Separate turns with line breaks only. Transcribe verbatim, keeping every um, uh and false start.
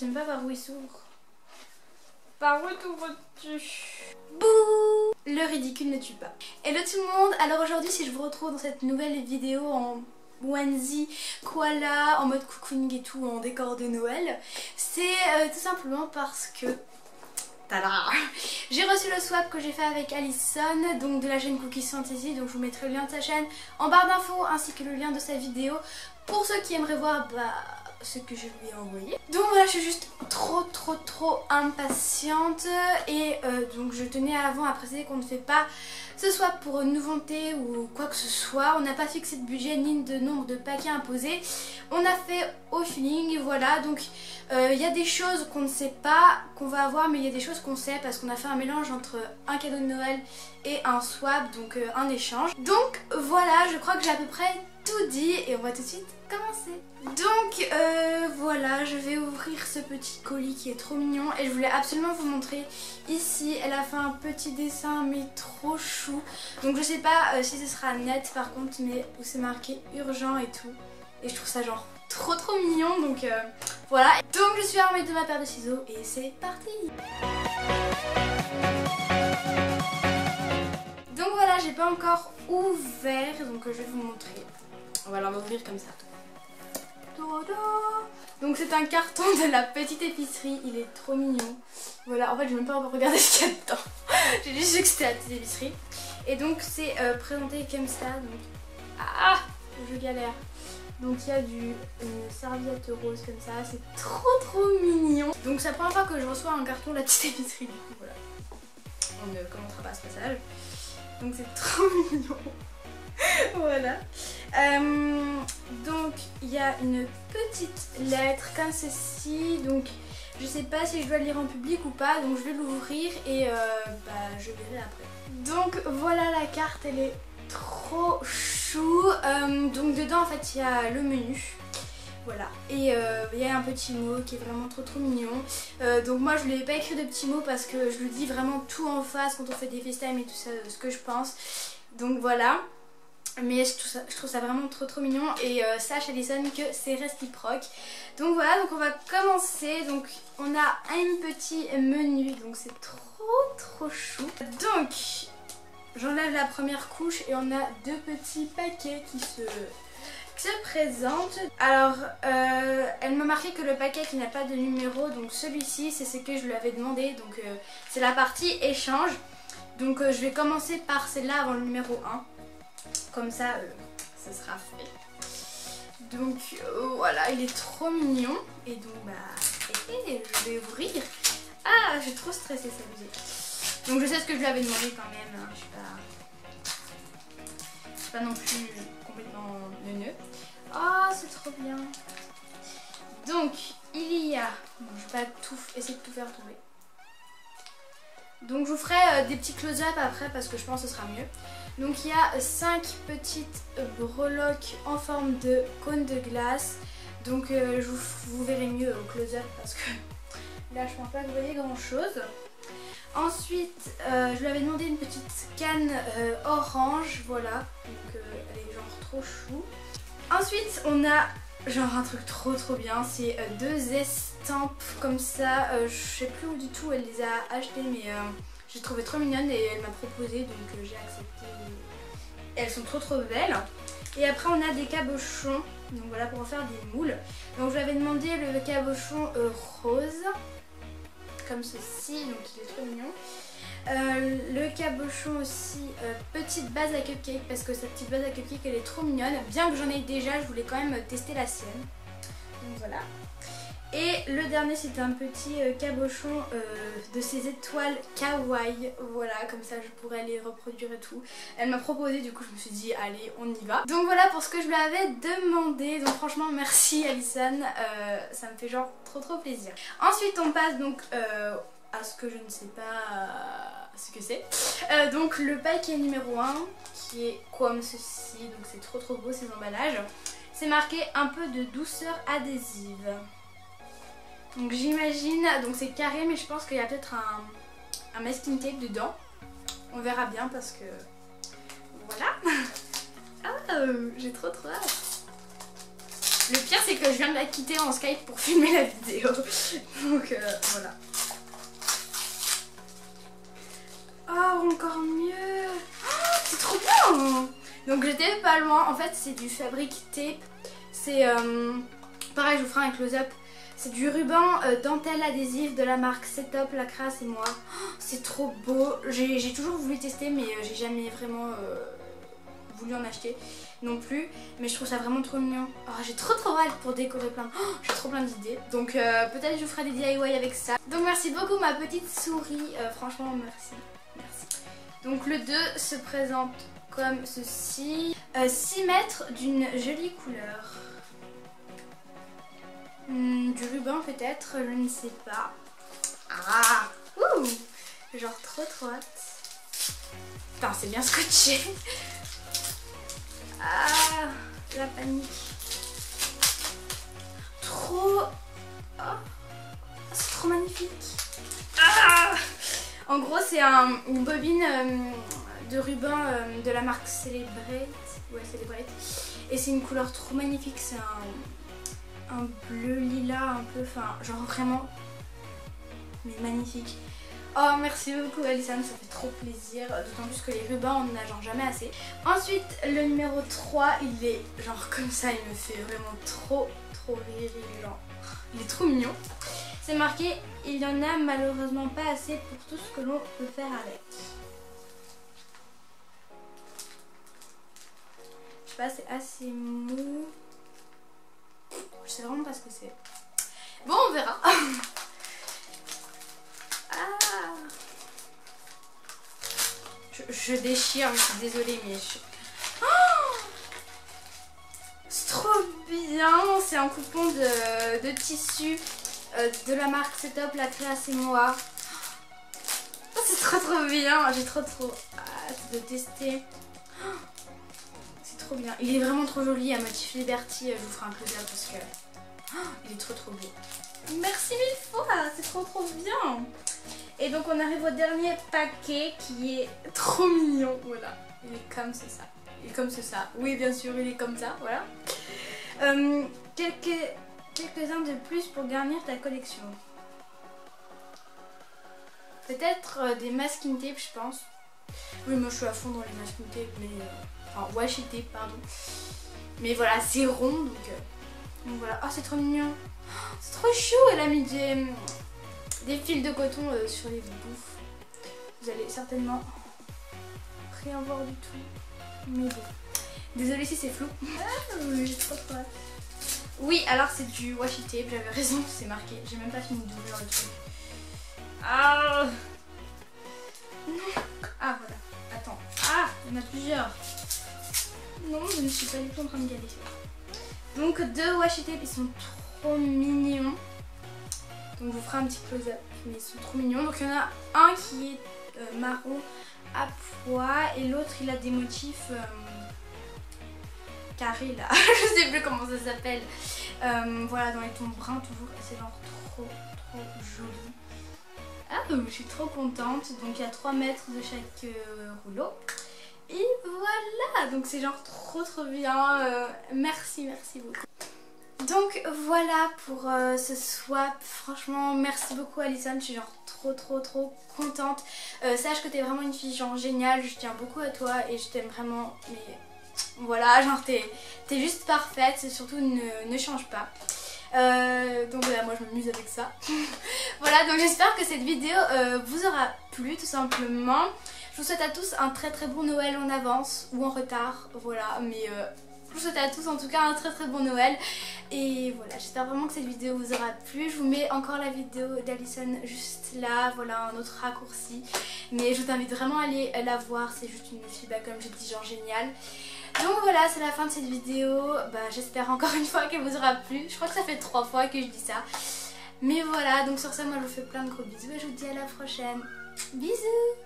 sais même pas par où il s'ouvre. Par où t'ouvres-tu? Bouh! Le ridicule ne tue pas. Hello tout le monde, alors aujourd'hui si je vous retrouve dans cette nouvelle vidéo en onesie, koala, en mode cocooning et tout, en décor de Noël, c'est euh, tout simplement parce que tada, j'ai reçu le swap que j'ai fait avec Alison, donc de la chaîne Cookies Fantasy, donc je vous mettrai le lien de sa chaîne en barre d'infos ainsi que le lien de sa vidéo pour ceux qui aimeraient voir bah, ce que je lui ai envoyé. Donc voilà, je suis juste trop trop trop impatiente et euh, donc je tenais avant à préciser qu'on ne fait pas ce swap pour une nouveauté ou quoi que ce soit. On n'a pas fixé de budget ni de nombre de paquets imposés. On a fait au feeling, voilà. Donc il euh, y a des choses qu'on ne sait pas qu'on va avoir, mais il y a des choses qu'on sait parce qu'on a fait un mélange entre un cadeau de Noël et un swap, donc euh, un échange. Donc voilà, je crois que j'ai à peu près tout dit et on va tout de suite commencer. Donc euh, voilà, je vais ouvrir ce petit colis qui est trop mignon et je voulais absolument vous montrer ici. Elle a fait un petit dessin mais trop chou. Donc je sais pas euh, si ce sera net par contre, mais où c'est marqué urgent et tout. Et je trouve ça genre trop trop mignon, donc euh, voilà. Donc je suis armée de ma paire de ciseaux et c'est parti. Donc voilà, j'ai pas encore ouvert, donc je vais vous montrer. On va l'ouvrir comme ça. Donc c'est un carton de la petite épicerie, il est trop mignon. Voilà, en fait je vais même pas encore regarder ce qu'il y a dedans. J'ai juste vu que c'était la petite épicerie. Et donc c'est euh, présenté comme ça. Donc ah, je galère. Donc il y a du, une serviette rose comme ça, c'est trop trop mignon. Donc c'est la première fois que je reçois un carton de la petite épicerie, du coup voilà. On ne commentera pas ce passage. Donc c'est trop mignon. Voilà. Euh, donc il y a une petite lettre comme ceci. Donc je sais pas si je dois le lire en public ou pas. Donc je vais l'ouvrir et euh, bah, je verrai après. Donc voilà la carte, elle est trop chou. Euh, donc dedans en fait il y a le menu. Voilà, et euh, il y a un petit mot qui est vraiment trop trop mignon. Euh, donc moi je ne lui ai pas écrit de petits mots parce que je lui dis vraiment tout en face quand on fait des FaceTime et tout ça, ce que je pense. Donc voilà. Mais je trouve, ça, je trouve ça vraiment trop trop mignon et euh, sache Alison que c'est réciproque. Donc voilà, donc on va commencer. Donc on a un petit menu, donc c'est trop trop chou. Donc j'enlève la première couche et on a deux petits paquets qui se, qui se présentent. Alors euh, elle m'a marqué que le paquet qui n'a pas de numéro, donc celui-ci c'est ce que je lui avais demandé. Donc euh, c'est la partie échange. Donc euh, je vais commencer par celle-là avant le numéro un. Comme ça, euh, ça sera fait. Donc euh, voilà, il est trop mignon. Et donc bah, et, et, je vais ouvrir. Ah, j'ai trop stressé, ça faisait. Donc je sais ce que je lui avais demandé quand même. Hein. Je suis pas, je suis pas non plus complètement neuneux. Ah, c'est trop bien. Donc il y a, bon, je vais pas tout essayer de tout faire tomber. Donc je vous ferai euh, des petits close-up après parce que je pense que ce sera mieux. Donc il y a cinq petites breloques en forme de cône de glace. Donc euh, je vous, vous verrez mieux au close-up parce que là je pense pas que vous voyez grand chose. Ensuite euh, je lui avais demandé une petite canne euh, orange, voilà. Donc euh, elle est genre trop chou. Ensuite on a genre un truc trop trop bien, c'est euh, deux estampes comme ça. Euh, je sais plus où du tout elle les a achetées mais... Euh, j'ai trouvé trop mignonne et elle m'a proposé, donc euh, j'ai accepté. Elles sont trop trop belles. Et après on a des cabochons, donc voilà, pour faire des moules. Donc je lui avais demandé le cabochon euh, rose, comme ceci, donc il est trop mignon. Euh, le cabochon aussi, euh, petite base à cupcake, parce que cette petite base à cupcake elle est trop mignonne. Bien que j'en ai déjà, je voulais quand même tester la sienne. Donc voilà. Et le dernier c'était un petit euh, cabochon euh, de ces étoiles kawaii, voilà, comme ça je pourrais les reproduire et tout. Elle m'a proposé, du coup je me suis dit allez on y va. Donc voilà pour ce que je lui avais demandé, donc franchement merci Alison, euh, ça me fait genre trop trop plaisir. Ensuite on passe donc euh, à ce que je ne sais pas euh, ce que c'est. Euh, donc le paquet numéro un qui est comme ceci, donc c'est trop trop beau ces emballages. C'est marqué un peu de douceur adhésive. Donc j'imagine, donc c'est carré mais je pense qu'il y a peut-être un, un masking tape dedans. On verra bien parce que voilà. Ah, j'ai trop trop hâte. Le pire c'est que je viens de la quitter en Skype pour filmer la vidéo. Donc euh, voilà. Oh encore mieux. Oh, c'est trop bien. Donc j'étais pas loin. En fait c'est du Fabric Tape. C'est euh, pareil, je vous ferai un close-up. C'est du ruban euh, dentelle adhésif de la marque Setup, la crasse et moi. Oh, c'est trop beau. J'ai toujours voulu tester mais euh, j'ai jamais vraiment euh, voulu en acheter non plus. Mais je trouve ça vraiment trop mignon. Oh, j'ai trop trop hâte pour décorer plein. Oh, j'ai trop plein d'idées. Donc euh, peut-être je vous ferai des D I Y avec ça. Donc merci beaucoup ma petite souris. Euh, franchement merci. Merci. Donc le deux se présente comme ceci. Euh, six mètres d'une jolie couleur. Hmm, du ruban peut-être, je ne sais pas. Ah, ouh, genre trop trop hâte. Putain, c'est bien scotché. Ah, la panique. Trop. Oh, c'est trop magnifique. Ah, en gros, c'est un, une bobine euh, de ruban euh, de la marque Celebrate. Ouais, Celebrate. Et c'est une couleur trop magnifique. C'est un. un bleu lilas un peu, enfin genre vraiment mais magnifique. Oh merci beaucoup Alison, ça fait trop plaisir, d'autant plus que les rubans on en a genre jamais assez. Ensuite le numéro trois, il est genre comme ça, il me fait vraiment trop trop rire, il est genre, il est trop mignon. C'est marqué, il y en a malheureusement pas assez pour tout ce que l'on peut faire avec. Je sais pas, c'est assez mou. Je sais vraiment pas ce que c'est. Bon, on verra. Ah. Je, je déchire, je suis désolée, mais je... Oh, c'est trop bien. C'est un coupon de, de tissu euh, de la marque Setup, la création moi. Oh, c'est trop trop bien. J'ai trop trop hâte de tester. Oh, c'est trop bien. Il est vraiment trop joli à motif Liberty. Je vous ferai un close-up parce que oh, il est trop trop beau. Merci mille fois, c'est trop trop bien. Et donc on arrive au dernier paquet qui est trop mignon. Voilà, il est comme c'est ça. Il est comme c'est ça. Oui bien sûr, il est comme ça. Voilà. Euh, quelques quelques-uns de plus pour garnir ta collection. Peut-être euh, des masking tape, je pense. Oui, moi je suis à fond dans les masking tape, mais euh, enfin washi tape, pardon. Mais voilà, c'est rond donc. Euh, Donc voilà, oh c'est trop mignon, c'est trop chou, elle a mis des, des fils de coton euh, sur les bouffes. Vous allez certainement rien voir du tout, mais bon. Désolée si c'est flou. Ah oui, j'ai trop trop hâte. Oui, alors c'est du washi tape, j'avais raison, c'est marqué, j'ai même pas fini d'ouvrir le truc. Ah non. Ah voilà, attends, ah, il y en a plusieurs. Non, je ne suis pas du tout en train de galérer. Donc deux washi tape, ils sont trop mignons. Donc je vous ferai un petit close-up, mais ils sont trop mignons. Donc il y en a un qui est euh, marron à pois et l'autre il a des motifs euh, carrés là. Je sais plus comment ça s'appelle. Euh, voilà, dans les tons bruns toujours. Et c'est genre trop trop joli. Ah, je suis trop contente. Donc il y a trois mètres de chaque euh, rouleau. Et voilà, donc c'est genre trop trop bien, euh, merci merci beaucoup. Donc voilà pour euh, ce swap, franchement merci beaucoup Alison, je suis genre trop trop trop contente. Euh, sache que t'es vraiment une fille genre géniale, je tiens beaucoup à toi et je t'aime vraiment, mais voilà, genre t'es t'es juste parfaite, surtout ne, ne change pas. Euh, donc voilà, moi je m'amuse avec ça. Voilà, donc j'espère que cette vidéo euh, vous aura plu tout simplement. Je vous souhaite à tous un très très bon Noël en avance ou en retard, voilà, mais euh, je vous souhaite à tous en tout cas un très très bon Noël. Et voilà, j'espère vraiment que cette vidéo vous aura plu. Je vous mets encore la vidéo d'Alison juste là, voilà un autre raccourci. Mais je vous invite vraiment à aller la voir, c'est juste une fille, bah, comme j'ai dit, genre géniale. Donc voilà, c'est la fin de cette vidéo. Bah, j'espère encore une fois qu'elle vous aura plu. Je crois que ça fait trois fois que je dis ça. Mais voilà, donc sur ça, moi je vous fais plein de gros bisous et je vous dis à la prochaine. Bisous!